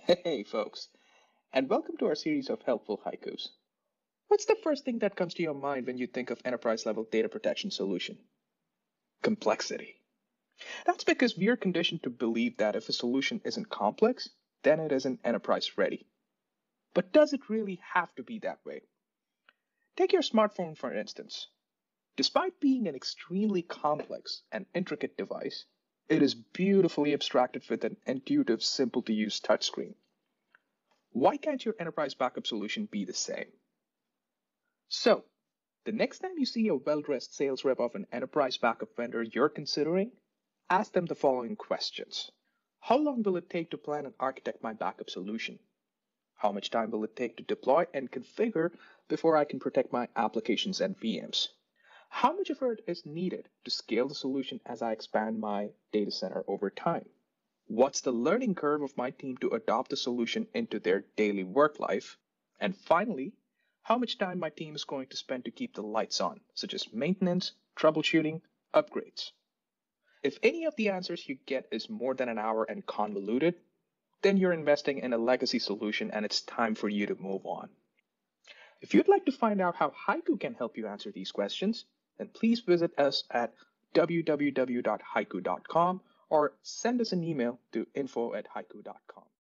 Hey, folks, and welcome to our series of helpful haikus. What's the first thing that comes to your mind when you think of enterprise level data protection solution? Complexity. That's because we're conditioned to believe that if a solution isn't complex, then it isn't enterprise ready. But does it really have to be that way? Take your smartphone for instance. Despite being an extremely complex and intricate device, it is beautifully abstracted with an intuitive, simple to use touchscreen. Why can't your enterprise backup solution be the same? So, the next time you see a well dressed sales rep of an enterprise backup vendor you're considering, ask them the following questions. How long will it take to plan and architect my backup solution? How much time will it take to deploy and configure before I can protect my applications and VMs? How much effort is needed to scale the solution as I expand my data center over time? What's the learning curve of my team to adopt the solution into their daily work life? And finally, how much time my team is going to spend to keep the lights on, such as maintenance, troubleshooting, upgrades. If any of the answers you get is more than an hour and convoluted, then you're investing in a legacy solution and it's time for you to move on. If you'd like to find out how Haiku can help you answer these questions, then please visit us at www.haiku.com or send us an email to info@haiku.com.